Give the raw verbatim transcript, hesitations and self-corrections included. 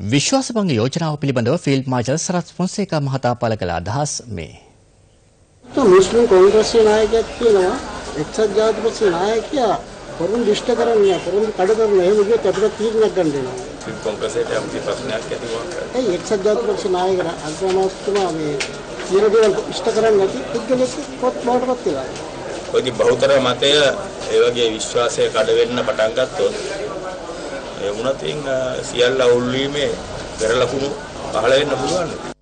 විශ්වාසභංග යෝජනාව පිළිබඳව field marshal Sarath Fonseka මහතා පළ කළ අදහස් මේ. මුස්ලිම් කොංග්‍රස්යේ නායකයෙක් කියනවා එක්සත් ජාතික නායකයා පොරොන්දු ඉෂ්ට කරන්නේ පොරොන්දු කඩ කරන එහෙම විදිහට අපිට තීරණයක් ගන්න වෙනවා. කොංග්‍රසයට අපි ප්‍රශ්නයක් ඇති වුණා. ඒ එක්සත් ජාතික නායක අග්‍රාමාත්‍යතුමා මේ තීරණ ඉෂ්ට කරන්නේ නැති පුද්ගලෙක් කොත් බවටපත් වෙනවා. ඔයදි බහුතර මතය ඒ වගේ විශ්වාසය කඩ වෙන්න පටන් ගත්තොත් ඒ වුණත් සියල්ල අවුල් වීමේ පෙර ලකුණු පහළ වෙන්න පුළුවන්.